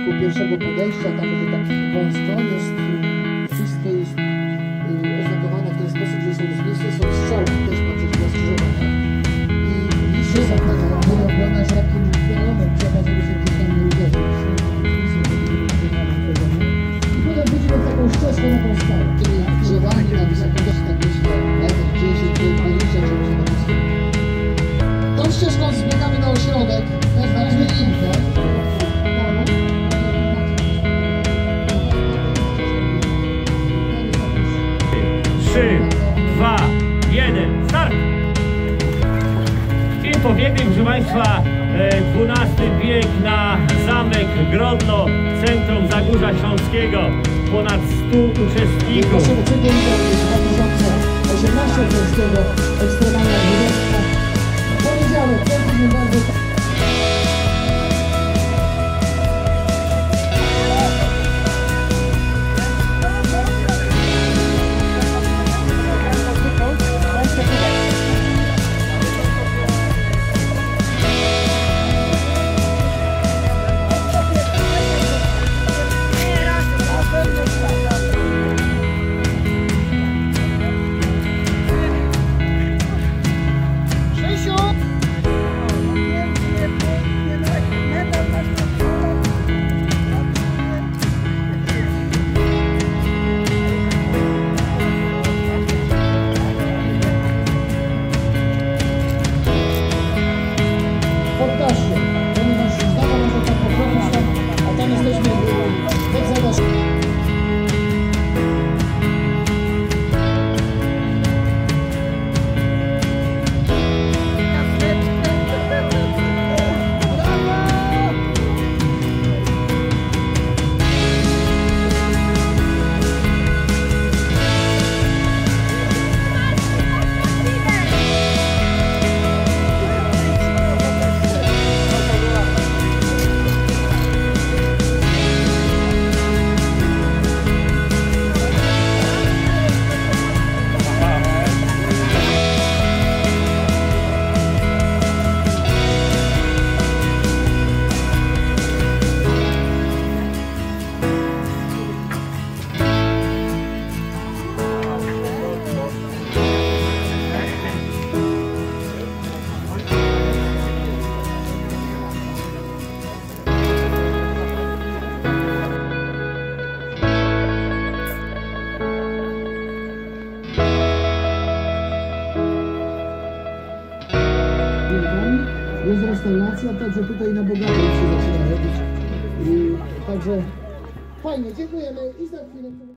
początku pierwszego podejścia, tam będzie taki wąsko, wszystko jest oznakowane w ten sposób, że są zwisy, są strzałki też na przykład skrzyżowane i liście są wyrobione z takim pialonem, trzeba, żeby się gdzieś tam nie uderzył. I potem widzimy taką ścieżkę na tą skałę, czyli drzewami na wysokości tak myślę 1,10 m, 20 cm, żeby się tą ścieżką zbiegamy na ośrodek, nazwaliśmy Inter. 3, 2, 1, start! I pobiegli, proszę Państwa, XII wiek na zamek Grodno, centrum Zagórza Śląskiego. Ponad 100 uczestników. Naszego cyklu jest 2018 polskiego ekstremalna dwudziestka. Poniedziałek, pięknie bardzo. Jest restauracja, także tutaj na bogato się zaczyna robić. Także fajnie, dziękujemy i za chwilę.